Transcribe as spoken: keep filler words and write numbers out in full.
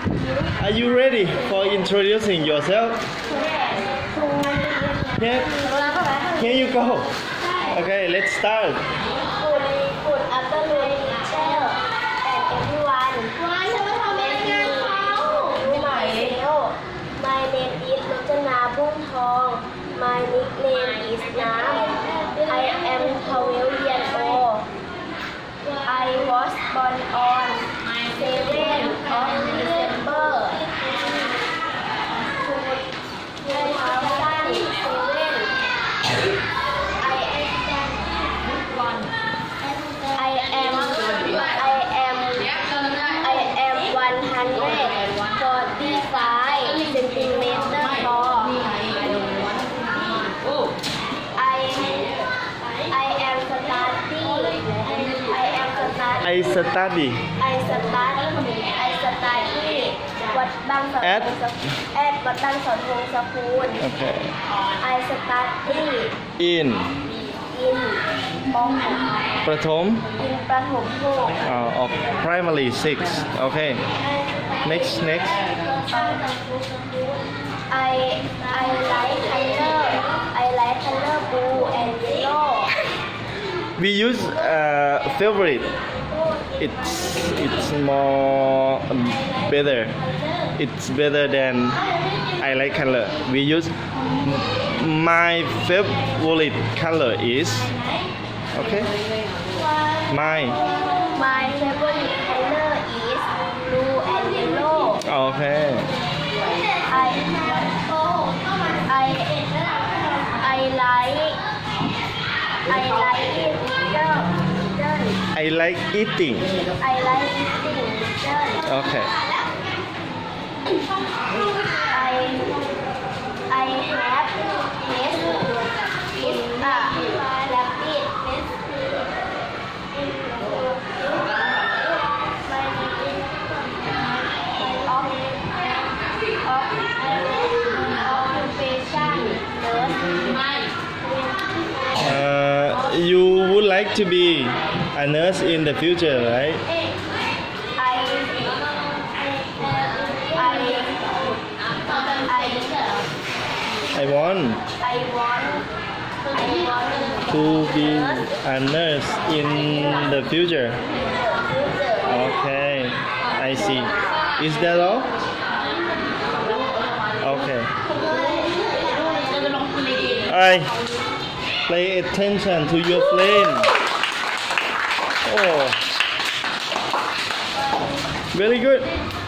Are you ready for introducing yourself? Here, here you go. Okay, let's start. Good afternoon, teacher and everyone. My name is Rotchana Boongthong. My nickname is Nam. I am twelve years old. I was born on seventh of December two thousand seven. I am I am I am one hundred forty-five centimeters tall. I I am studying. I am studying. I study I study. I study. วัดบางสะพง at วัดบางสะพงสกุล Okay. I study In in ปองประถม in ประถมหก uh, of primary six. Okay. Next, next. I I like color I like color blue and yellow. We use uh, favorite. It's it's more better. It's better than I like color. We use my favorite color is okay. My My favorite color is blue and yellow. okay. I I I like I like it. I like eating. I like eating. Okay. I I have taste in a rabbit. Uh, you would like to be a nurse in the future, right? I I I want I want I want to be a nurse in the future. Okay, I see. Is that all? Okay. Alright, pay attention to your friend. Oh, very good.